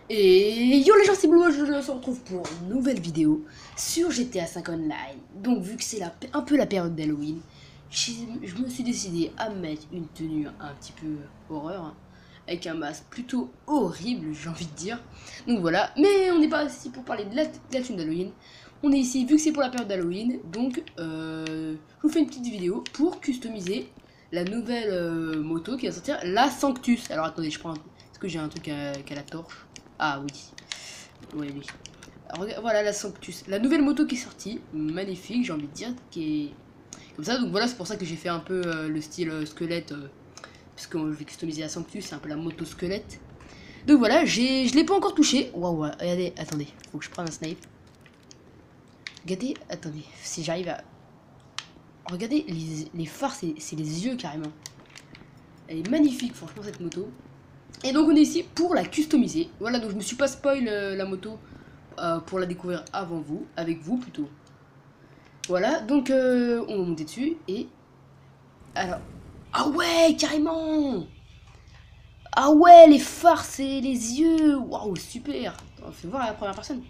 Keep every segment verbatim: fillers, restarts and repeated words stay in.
Et yo les gens, c'est Blue, je se retrouve pour une nouvelle vidéo sur G T A cinq Online. Donc vu que c'est la, un peu la période d'Halloween, je me suis décidé à mettre une tenue un petit peu horreur, hein, avec un masque plutôt horrible, j'ai envie de dire. Donc voilà, mais on n'est pas ici pour parler de la, de la tenue d'Halloween. On est ici, vu que c'est pour la période d'Halloween, donc euh, je vous fais une petite vidéo pour customiser la nouvelle euh, moto qui va sortir, la Sanctus. Alors attendez, je prends un... Est-ce que j'ai un truc à, à la torche? Ah oui, oui, oui. Alors, voilà la Sanctus, la nouvelle moto qui est sortie, magnifique, j'ai envie de dire, qui est comme ça. Donc voilà, c'est pour ça que j'ai fait un peu euh, le style euh, squelette, euh, parce que je vais customiser la Sanctus, c'est un peu la moto squelette. Donc voilà, j'ai, je l'ai pas encore touché. Waouh, regardez, attendez, faut que je prenne un snipe. Regardez, attendez, si j'arrive à... Regardez, les, les phares, c'est les yeux carrément. Elle est magnifique, franchement, cette moto. Et donc on est ici pour la customiser. Voilà, donc je me suis pas spoil euh, la moto euh, pour la découvrir avant vous, avec vous plutôt. Voilà, donc euh, on va monter dessus et... Alors... Ah ouais, carrément. Ah ouais, les phares, c'est les yeux. Waouh, super. On fait voir à la première personne.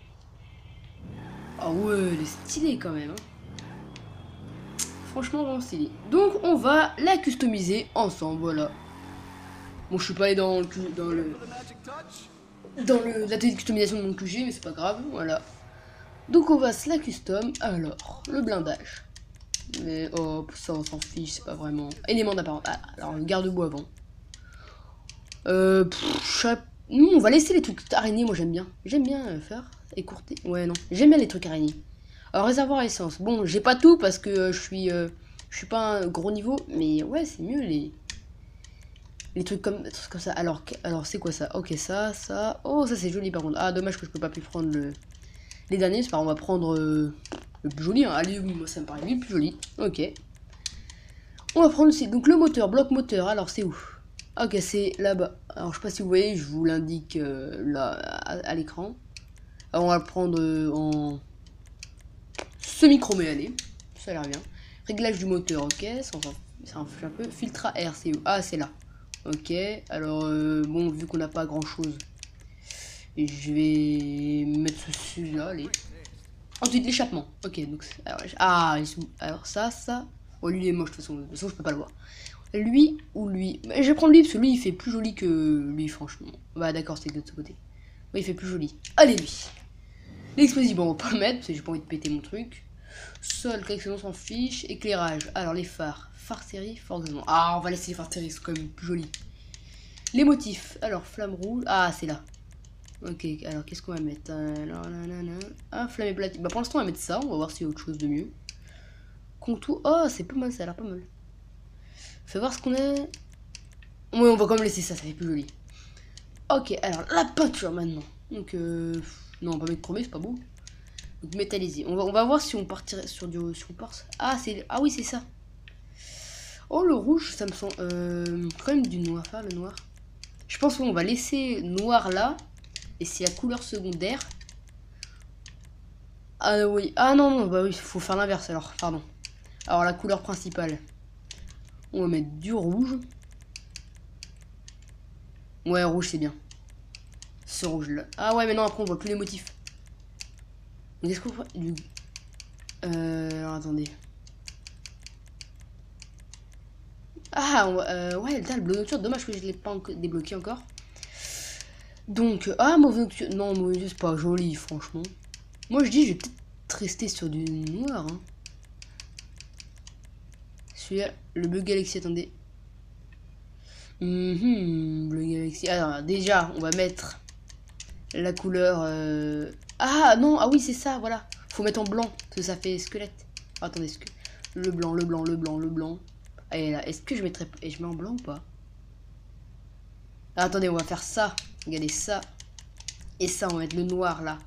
Ah ouais, elle est stylée quand même, hein. Franchement, vraiment stylée. Donc on va la customiser ensemble, voilà. Bon, je suis pas allé dans le... Dans le... dans le, la customisation de mon Q G, mais c'est pas grave, voilà. Donc on va se la custom. Alors, le blindage. Mais oh, ça on s'en fiche, c'est pas vraiment. Élément d'apparence. Ah, alors le garde-boue avant. Euh, pff, nous on va laisser les trucs araignées, moi j'aime bien. J'aime bien euh, faire écourter. Ouais, non, j'aime bien les trucs araignées. Alors, réservoir à essence. Bon, j'ai pas tout parce que euh, je suis euh, je suis pas un gros niveau, mais ouais, c'est mieux les les trucs comme, comme ça. Alors, alors c'est quoi ça? Ok, ça, ça. Oh, ça c'est joli par contre. Ah, dommage que je peux pas plus prendre le... les derniers. C'est pas, on va prendre euh, le plus joli. Hein. Allez, moi ça me paraît lui le plus joli. Ok. On va prendre aussi. Donc le moteur, bloc moteur. Alors c'est où? Ok, c'est là-bas. Alors je sais pas si vous voyez, je vous l'indique euh, là à, à l'écran. Alors on va le prendre euh, en semi-chromé. Allez, ça a l'air bien. Réglage du moteur. Ok, ça en fait un peu. Filtre à air, c'est où? Ah, c'est là. Ok, alors euh, bon, vu qu'on n'a pas grand chose, je vais mettre celui-là, allez. Ensuite l'échappement. Ok, donc alors, ah, alors ça, ça. Oh, lui il est moche de toute façon, de toute façon je peux pas le voir. Lui ou lui, je vais prendre lui parce que lui il fait plus joli que lui, franchement. Bah d'accord, c'est de l'autre côté. Oui, il fait plus joli. Allez, lui. L'explosif, bon, on va pas le mettre parce que j'ai pas envie de péter mon truc. Sol, correction, on s'en fiche. Éclairage, alors les phares. Phare série, fort grisement. Ah, on va laisser les phares série, c'est quand même plus joli. Les motifs, alors flamme rouge. Ah, c'est là. Ok, alors qu'est-ce qu'on va mettre? Alors, nanana. Ah, flamme et platine. Bah, pour l'instant, on va mettre ça. On va voir s'il y a autre chose de mieux. Contour. Oh, c'est pas mal, ça a l'air pas mal. Fais voir ce qu'on a. Ouais, on va quand même laisser ça, ça fait plus joli. Ok, alors la peinture maintenant. Donc, euh... non, on va mettre chromé, c'est pas beau. Donc, métallisé. On va, on va voir si on partirait sur du. Si on part... Ah, c'est. Ah, oui, c'est ça. Oh, le rouge, ça me sent euh, quand même du noir. Enfin, le noir. Je pense qu'on va laisser noir là. Et c'est la couleur secondaire. Ah oui. Ah non, non, bah oui, faut faire l'inverse alors. Pardon. Alors, la couleur principale. On va mettre du rouge. Ouais, rouge, c'est bien. Ce rouge là. Ah ouais, mais non, après, on voit plus les motifs. Mais qu'est-ce qu'on voit du... Euh. Alors, attendez. Ah, on va, euh, ouais, là, le bleu nocturne, dommage que je l'ai pas encore débloqué encore. Donc, ah, mauvais nocturne, non, mauvais, c'est pas joli, franchement. Moi, je dis, je vais peut-être rester sur du noir. Hein. Celui-là, le bleu galaxy, attendez. Mm -hmm, bleu galaxy. Alors, déjà, on va mettre la couleur. Euh... Ah, non, ah oui, c'est ça, voilà. Faut mettre en blanc, parce que ça fait squelette. Oh, attendez, ce que... le blanc, le blanc, le blanc, le blanc. Allez là, est-ce que je mettrais... Et je mets en blanc ou pas? Ah, attendez, on va faire ça. Regardez ça. Et ça, on va mettre le noir là.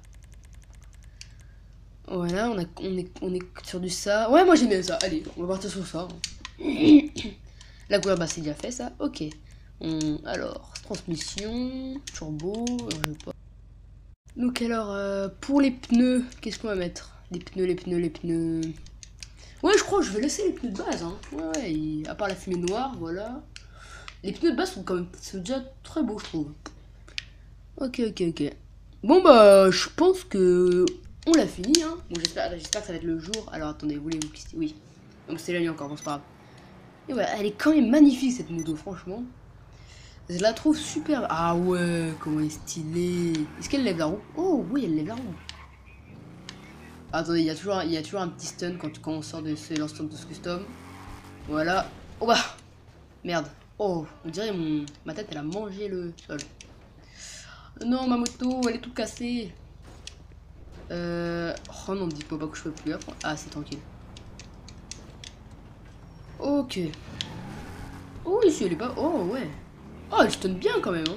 Voilà, on, a, on, est, on est sur du ça. Ouais, moi j'aime bien ça. Allez, on va partir sur ça. La couleur, bah c'est déjà fait ça. Ok. On, alors, transmission, turbo. Alors, je sais pas. Donc alors, euh, pour les pneus, qu'est-ce qu'on va mettre? Les pneus, les pneus, les pneus... Ouais, je crois que je vais laisser les pneus de base. Hein. Ouais, ouais, et à part la fumée noire, voilà. Les pneus de base sont quand même sont déjà très beaux, je trouve. Ok, ok, ok. Bon bah je pense que on l'a fini hein. Bon j'espère j'espère que ça va être le jour. Alors attendez, voulez-vous que... Oui. Donc c'est la nuit encore, bon c'est pas grave. Et ouais, elle est quand même magnifique cette moto franchement. Je la trouve super. Ah ouais, comment elle est stylée. Est-ce qu'elle lève la roue? Oh oui, elle lève la roue. Attendez, il y a toujours il y a toujours un petit stun quand, quand on sort de ce l'instant de ce custom. Voilà. Oh bah merde. Oh, on dirait mon ma tête elle a mangé le sol. Non, ma moto, elle est toute cassée. Euh... Oh non, dites-moi pas que je peux plus apprendre. Ah, c'est tranquille. Ok. Oh, ici, elle est pas... Oh, ouais. Oh, elle stun bien quand même. Hein.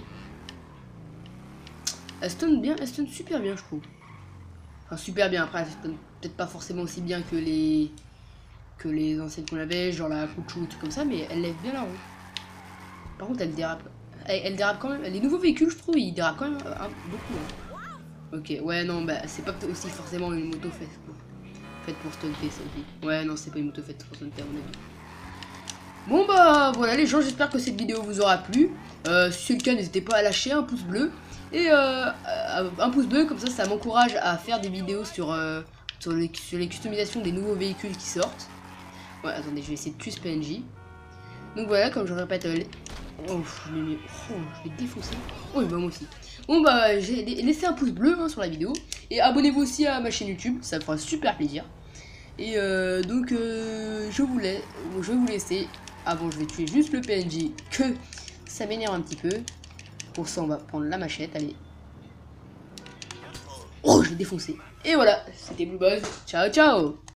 Elle stun bien, elle stun super bien, je trouve. Enfin, super bien. Après, elle stun peut-être pas forcément aussi bien que les... que les anciennes qu'on avait, genre la Kuchu ou tout comme ça, mais elle lève bien la roue. Par contre, elle dérape. Elle, elle dérape quand même. Les nouveaux véhicules, je trouve, ils dérapent quand même hein, beaucoup. Hein. Ok, ouais, non, bah, c'est pas aussi forcément une moto faite pour, faite pour stunter, celle-ci. Ouais, non, c'est pas une moto faite pour stunter, à mon avis. Bon, bah, voilà, les gens, j'espère que cette vidéo vous aura plu. Euh, si c'est le cas, n'hésitez pas à lâcher un pouce bleu. Et euh, un pouce bleu, comme ça, ça m'encourage à faire des vidéos sur, euh, sur, les, sur les customisations des nouveaux véhicules qui sortent. Ouais, attendez, je vais essayer de tuer ce P N J. Donc voilà, comme je répète, euh, les... oh, je vais, oh, je vais défoncer. Oh, bah, moi aussi. Bon bah laissez un pouce bleu hein, sur la vidéo et abonnez-vous aussi à ma chaîne YouTube, ça me fera super plaisir. Et euh, donc euh, je, vous laisse, je vais vous laisser. Ah bon, je vais tuer juste le P N J que ça m'énerve un petit peu. Pour ça on va prendre la machette, allez. Oh, je l'ai défoncé. Et voilà, c'était Blue Buzz. Ciao ciao.